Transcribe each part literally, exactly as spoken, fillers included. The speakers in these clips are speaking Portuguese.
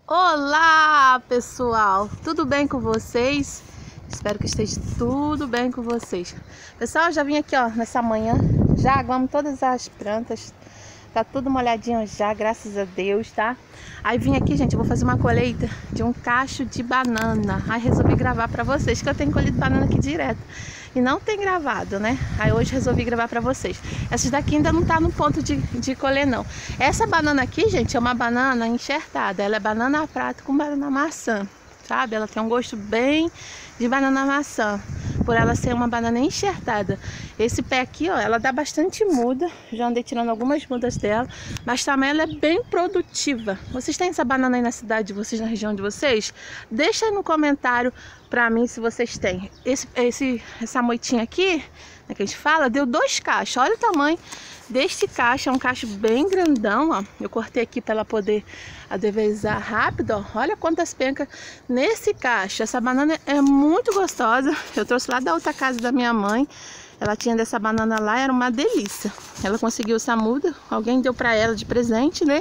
Olá, pessoal! Tudo bem com vocês? Espero que esteja tudo bem com vocês. Pessoal, já vim aqui, ó, nessa manhã, já aguamos todas as plantas. Tá tudo molhadinho já, graças a Deus, tá? Aí vim aqui, gente, eu vou fazer uma colheita de um cacho de banana. Aí resolvi gravar pra vocês, que eu tenho colhido banana aqui direto. E não tem gravado, né? Aí hoje resolvi gravar pra vocês. Essas daqui ainda não tá no ponto de, de colher, não. Essa banana aqui, gente, é uma banana enxertada. Ela é banana prata com banana maçã, sabe? Ela tem um gosto bem de banana maçã, por ela ser uma banana enxertada. Esse pé aqui, ó, ela dá bastante muda. Já andei tirando algumas mudas dela, mas também ela é bem produtiva. Vocês têm essa banana aí na cidade de vocês, na região de vocês? Deixa aí no comentário pra mim se vocês têm. Esse, esse, essa moitinha aqui, né, que a gente fala, deu dois cachos. Olha o tamanho deste cacho, é um cacho bem grandão, ó. Eu cortei aqui para ela poder adevezar rápido, ó. Olha quantas pencas nesse cacho. Essa banana é muito gostosa. Eu trouxe lá da outra casa da minha mãe. Ela tinha dessa banana lá, era uma delícia. Ela conseguiu essa muda, alguém deu para ela de presente, né?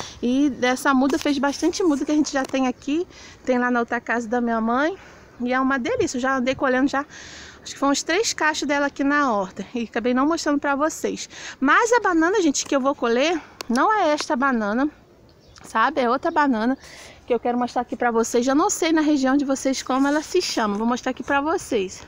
E dessa muda fez bastante muda que a gente já tem aqui. Tem lá na outra casa da minha mãe. E é uma delícia. Eu já andei colhendo já. Acho que foram uns três cachos dela aqui na horta. E acabei não mostrando pra vocês. Mas a banana, gente, que eu vou colher, não é esta banana, sabe? É outra banana que eu quero mostrar aqui pra vocês. Eu não sei na região de vocês como ela se chama. Vou mostrar aqui pra vocês.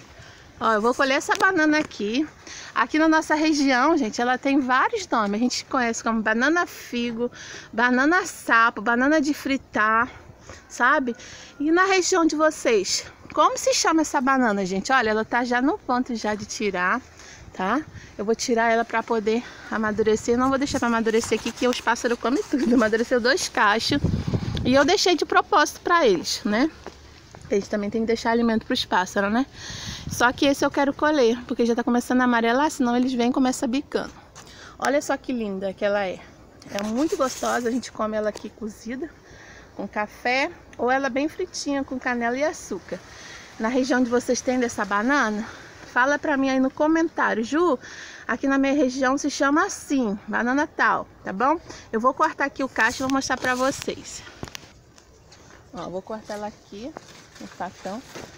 Ó, eu vou colher essa banana aqui. Aqui na nossa região, gente, ela tem vários nomes. A gente conhece como banana figo, banana sapo, banana de fritar, sabe? E na região de vocês, como se chama essa banana, gente? Olha, ela tá já no ponto já de tirar, tá? Eu vou tirar ela para poder amadurecer. Não vou deixar para amadurecer aqui, que os pássaros comem tudo. Amadureceu dois cachos. E eu deixei de propósito para eles, né? Eles também tem que deixar alimento para os pássaros, né? Só que esse eu quero colher, porque já tá começando a amarelar, senão eles vêm e começam bicando. Olha só que linda que ela é. É muito gostosa, a gente come ela aqui cozida, com café, ou ela bem fritinha com canela e açúcar. Na região de vocês tem dessa banana? Fala pra mim aí no comentário. Ju, aqui na minha região se chama assim, banana tal, tá bom? Eu vou cortar aqui o cacho e vou mostrar pra vocês. Ó, vou cortar ela aqui no facão.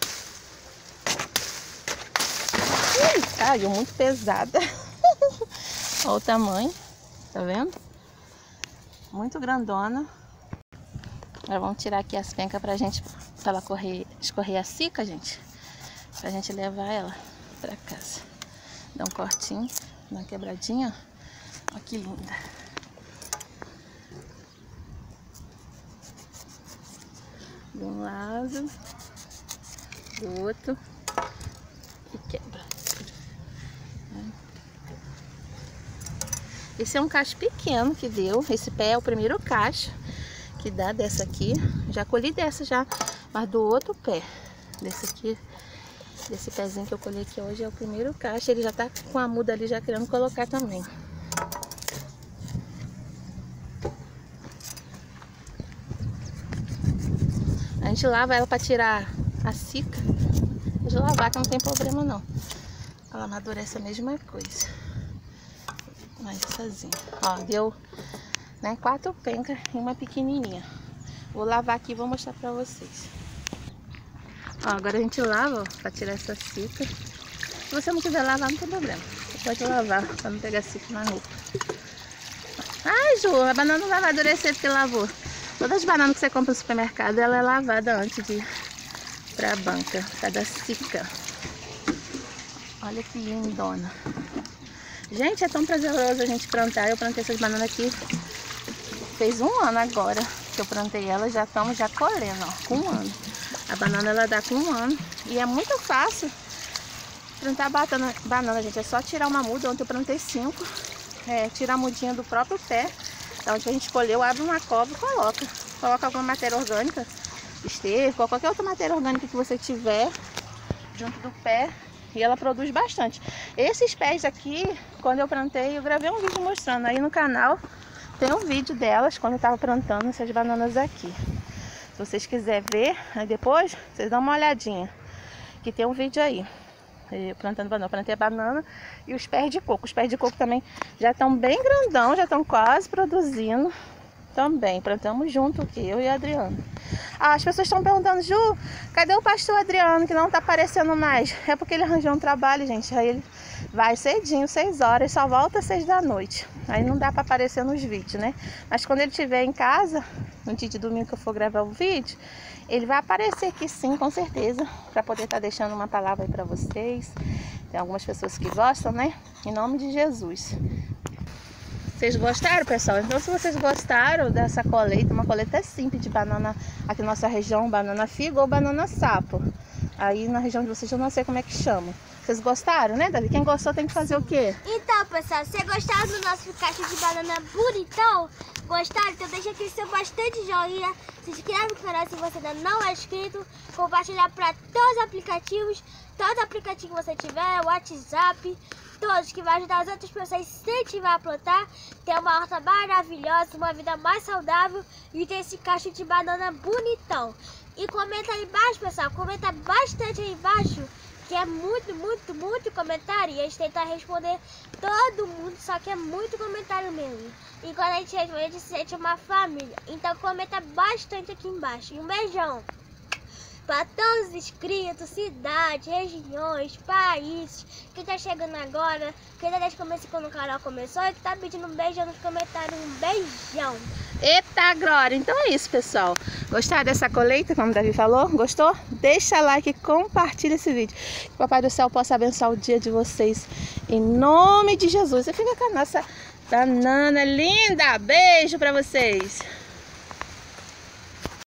Ih, caiu muito pesada. Olha o tamanho, tá vendo? Muito grandona. Agora vamos tirar aqui as pencas pra gente, pra ela correr, escorrer a cica, gente. Pra gente levar ela pra casa. Dá um cortinho, dá uma quebradinha. Olha que linda. De um lado, do outro. E quebra. Esse é um cacho pequeno que deu. Esse pé é o primeiro cacho que dá dessa aqui. Já colhi dessa já, mas do outro pé. Desse aqui, desse pezinho que eu colhi aqui hoje é o primeiro cacho. Ele já tá com a muda ali já querendo colocar também. A gente lava ela para tirar a cica. Pode lavar que não tem problema não. Ela amadurece a mesma coisa. Mais sozinha. Ó, deu, né, quatro pencas e uma pequenininha. Vou lavar aqui e vou mostrar pra vocês. Ó, agora a gente lava, ó, pra tirar essa cica. Se você não quiser lavar, não tem problema. Você pode lavar pra não pegar cica na roupa. Ai, Ju, a banana não vai amadurecer porque lavou. Todas as bananas que você compra no supermercado, ela é lavada antes de ir pra banca, cada cica. Olha que lindona. Gente, é tão prazeroso a gente plantar. Eu plantei essas bananas aqui, fez um ano agora que eu plantei elas, já estamos já colhendo, ó, com um ano. A banana ela dá com um ano e é muito fácil plantar banana, banana, gente. É só tirar uma muda. Ontem eu plantei cinco, é, tirar a mudinha do próprio pé, da onde a gente colheu, abre uma cova e coloca. Coloca alguma matéria orgânica, esterco, ou qualquer outra matéria orgânica que você tiver junto do pé. E ela produz bastante. Esses pés aqui, quando eu plantei, eu gravei um vídeo mostrando. Aí no canal tem um vídeo delas, quando eu tava plantando essas bananas aqui. Se vocês quiserem ver, aí depois vocês dão uma olhadinha. Que tem um vídeo aí. Eu plantando banana, eu plantei a banana e os pés de coco. Os pés de coco também já estão bem grandão, já estão quase produzindo. também. Plantamos junto aqui, eu e a Adriana. Ah, as pessoas estão perguntando, Ju, cadê o pastor Adriano que não tá aparecendo mais? É porque ele arranjou um trabalho, gente. Aí ele vai cedinho, seis horas, só volta às seis da noite. Aí não dá para aparecer nos vídeos, né? Mas quando ele estiver em casa, no dia de domingo que eu for gravar o vídeo, ele vai aparecer aqui sim, com certeza, para poder estar tá deixando uma palavra aí para vocês. Tem algumas pessoas que gostam, né? Em nome de Jesus. Vocês gostaram, pessoal? Então, se vocês gostaram dessa colheita, uma colheita simples de banana aqui na nossa região, banana figo ou banana sapo. Aí na região de vocês eu não sei como é que chama. Vocês gostaram, né, Davi? Quem gostou tem que fazer o quê? Então, pessoal, se gostaram do nosso caixa de banana bonitão, gostaram? Então deixa aqui seu bastante joinha, se inscreve no canal se você ainda não é inscrito, compartilhar para todos os aplicativos, todo aplicativo que você tiver, WhatsApp, todos, que vai ajudar as outras pessoas a incentivar a plantar, ter uma horta maravilhosa, uma vida mais saudável e ter esse caixa de banana bonitão. E comenta aí embaixo, pessoal, comenta bastante aí embaixo, que é muito, muito, muito comentário, e a gente tenta responder todo mundo, só que é muito comentário mesmo. E quando a gente responde, a gente se sente uma família. Então comenta bastante aqui embaixo. E um beijão para todos os inscritos, cidades, regiões, países, quem tá chegando agora, quem tá desde o começo quando o canal começou e que tá pedindo um beijão nos comentários, um beijão. Eita, glória! Então é isso, pessoal. Gostaram dessa colheita, como o Davi falou? Gostou? Deixa like e compartilha esse vídeo. Que o Papai do Céu possa abençoar o dia de vocês. Em nome de Jesus. E fica com a nossa banana linda. Beijo pra vocês.